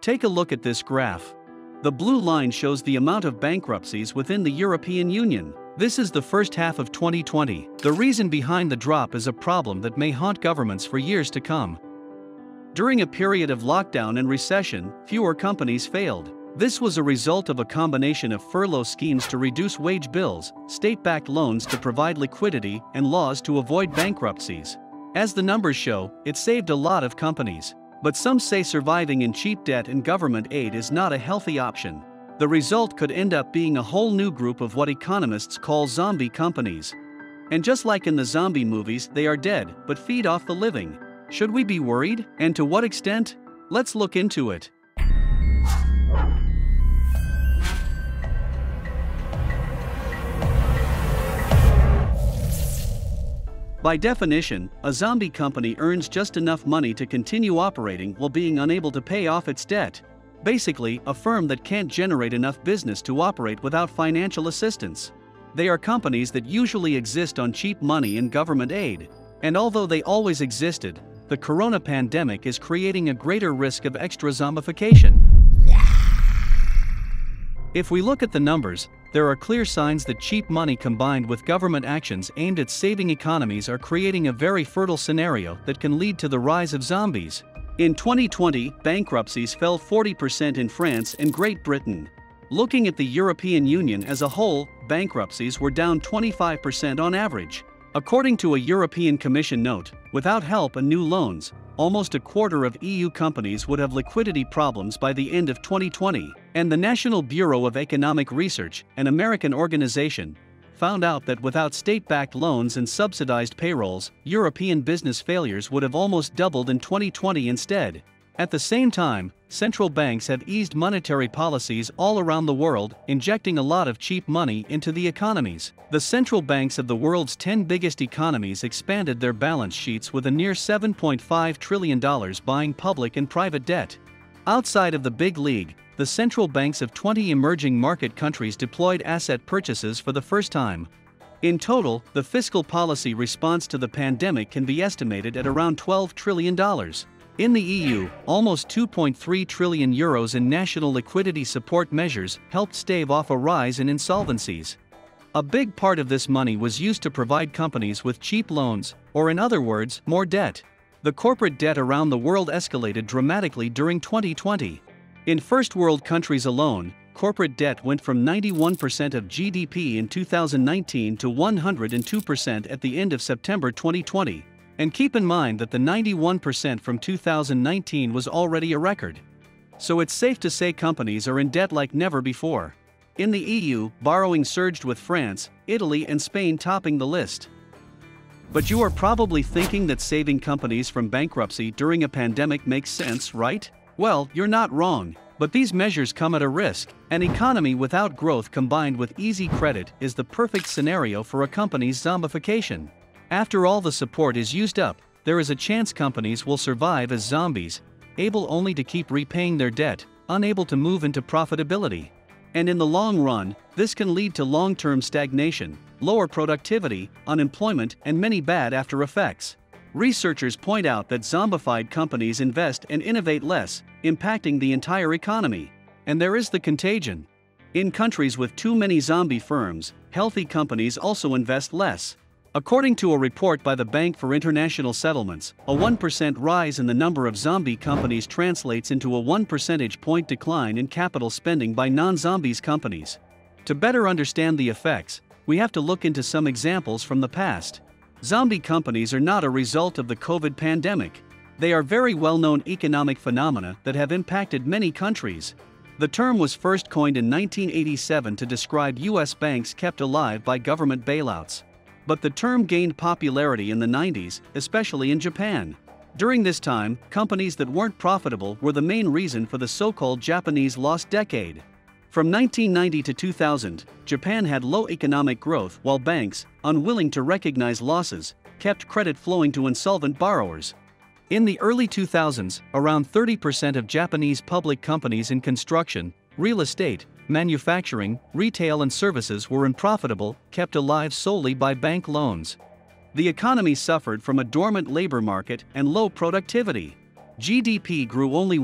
Take a look at this graph. The blue line shows the amount of bankruptcies within the European Union. This is the first half of 2020. The reason behind the drop is a problem that may haunt governments for years to come. During a period of lockdown and recession, fewer companies failed. This was a result of a combination of furlough schemes to reduce wage bills, state-backed loans to provide liquidity, and laws to avoid bankruptcies. As the numbers show, it saved a lot of companies. But some say surviving in cheap debt and government aid is not a healthy option. The result could end up being a whole new group of what economists call zombie companies. And just like in the zombie movies, they are dead, but feed off the living. Should we be worried? And to what extent? Let's look into it. By definition, a zombie company earns just enough money to continue operating while being unable to pay off its debt. Basically, a firm that can't generate enough business to operate without financial assistance. They are companies that usually exist on cheap money and government aid. And although they always existed, the corona pandemic is creating a greater risk of extra zombification. If we look at the numbers, there are clear signs that cheap money combined with government actions aimed at saving economies are creating a very fertile scenario that can lead to the rise of zombies. In 2020, bankruptcies fell 40% in France and Great Britain. Looking at the European Union as a whole, bankruptcies were down 25% on average. According to a European Commission note, without help and new loans, almost a quarter of EU companies would have liquidity problems by the end of 2020, and the National Bureau of Economic Research, an American organization, found out that without state-backed loans and subsidized payrolls, European business failures would have almost doubled in 2020 instead. At the same time, central banks have eased monetary policies all around the world, injecting a lot of cheap money into the economies. The central banks of the world's 10 biggest economies expanded their balance sheets with a near $7.5 trillion buying public and private debt. Outside of the big league, the central banks of 20 emerging market countries deployed asset purchases for the first time. In total, the fiscal policy response to the pandemic can be estimated at around $12 trillion. In the EU, almost 2.3 trillion euros in national liquidity support measures helped stave off a rise in insolvencies. A big part of this money was used to provide companies with cheap loans, or in other words, more debt. The corporate debt around the world escalated dramatically during 2020. In first world countries alone, corporate debt went from 91% of GDP in 2019 to 102% at the end of September 2020. And keep in mind that the 91% from 2019 was already a record. So it's safe to say companies are in debt like never before. In the EU, borrowing surged with France, Italy and Spain topping the list. But you are probably thinking that saving companies from bankruptcy during a pandemic makes sense, right? Well, you're not wrong, but these measures come at a risk. An economy without growth combined with easy credit is the perfect scenario for a company's zombification. After all the support is used up, there is a chance companies will survive as zombies, able only to keep repaying their debt, unable to move into profitability. And in the long run, this can lead to long-term stagnation, lower productivity, unemployment, and many bad after effects. Researchers point out that zombified companies invest and innovate less, impacting the entire economy. And there is the contagion. In countries with too many zombie firms, healthy companies also invest less. According to a report by the Bank for International Settlements, a 1% rise in the number of zombie companies translates into a 1 percentage point decline in capital spending by non-zombies companies. To better understand the effects, we have to look into some examples from the past. Zombie companies are not a result of the COVID pandemic. They are very well-known economic phenomena that have impacted many countries. The term was first coined in 1987 to describe U.S. banks kept alive by government bailouts. But the term gained popularity in the 90s, especially in Japan. During this time, companies that weren't profitable were the main reason for the so-called Japanese lost decade. From 1990 to 2000, Japan had low economic growth while banks, unwilling to recognize losses, kept credit flowing to insolvent borrowers. In the early 2000s, around 30% of Japanese public companies in construction, real estate, manufacturing, retail and services were unprofitable, kept alive solely by bank loans. The economy suffered from a dormant labor market and low productivity. GDP grew only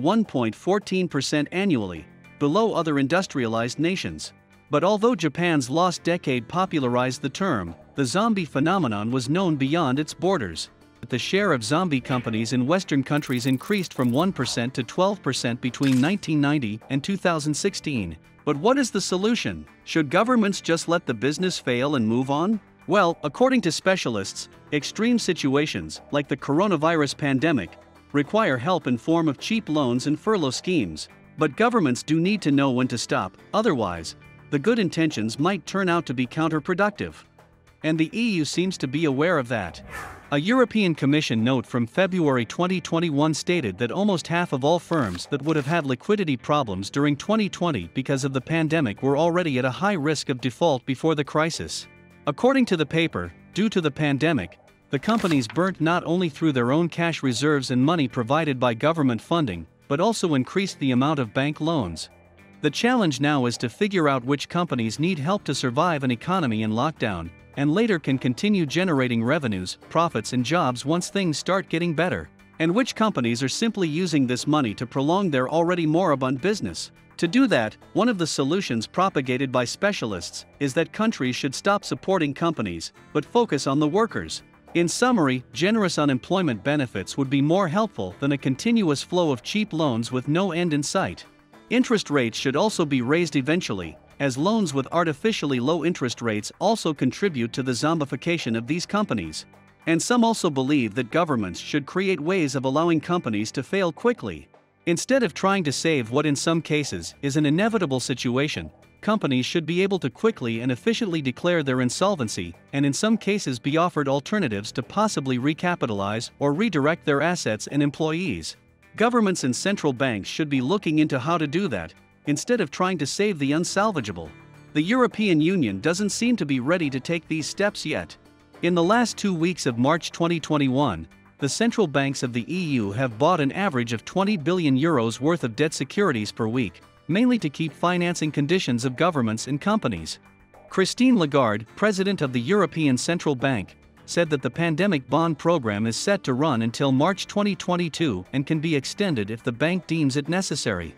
1.14% annually, below other industrialized nations. But although Japan's lost decade popularized the term, the zombie phenomenon was known beyond its borders. The share of zombie companies in Western countries increased from 1% to 12% between 1990 and 2016. But what is the solution? Should governments just let the business fail and move on? Well, according to specialists, extreme situations, like the coronavirus pandemic, require help in form of cheap loans and furlough schemes. But governments do need to know when to stop, otherwise, the good intentions might turn out to be counterproductive. And the EU seems to be aware of that. A European Commission note from February 2021 stated that almost half of all firms that would have had liquidity problems during 2020 because of the pandemic were already at a high risk of default before the crisis. According to the paper, due to the pandemic, the companies burnt not only through their own cash reserves and money provided by government funding, but also increased the amount of bank loans. The challenge now is to figure out which companies need help to survive an economy in lockdown, and later can continue generating revenues, profits and jobs once things start getting better, and which companies are simply using this money to prolong their already moribund business. To do that, one of the solutions propagated by specialists is that countries should stop supporting companies, but focus on the workers. In summary, generous unemployment benefits would be more helpful than a continuous flow of cheap loans with no end in sight. Interest rates should also be raised eventually, as loans with artificially low interest rates also contribute to the zombification of these companies. And some also believe that governments should create ways of allowing companies to fail quickly. Instead of trying to save what in some cases is an inevitable situation, companies should be able to quickly and efficiently declare their insolvency and in some cases be offered alternatives to possibly recapitalize or redirect their assets and employees. Governments and central banks should be looking into how to do that, instead of trying to save the unsalvageable. The European Union doesn't seem to be ready to take these steps yet. In the last 2 weeks of March 2021, the central banks of the EU have bought an average of 20 billion euros worth of debt securities per week, mainly to keep financing conditions of governments and companies. Christine Lagarde, president of the European Central Bank, said that the pandemic bond program is set to run until March 2022 and can be extended if the bank deems it necessary.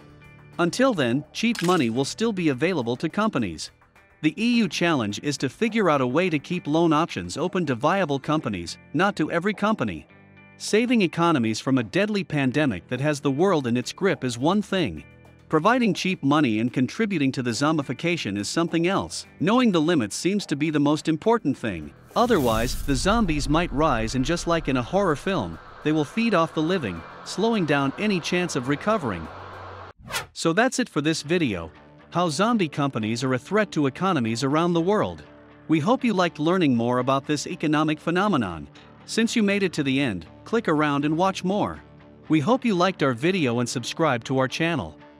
Until then, cheap money will still be available to companies. The EU challenge is to figure out a way to keep loan options open to viable companies, not to every company. Saving economies from a deadly pandemic that has the world in its grip is one thing. Providing cheap money and contributing to the zombification is something else. Knowing the limits seems to be the most important thing. Otherwise, the zombies might rise and just like in a horror film, they will feed off the living, slowing down any chance of recovering. So that's it for this video. How zombie companies are a threat to economies around the world. We hope you liked learning more about this economic phenomenon. Since you made it to the end, click around and watch more. We hope you liked our video and subscribe to our channel.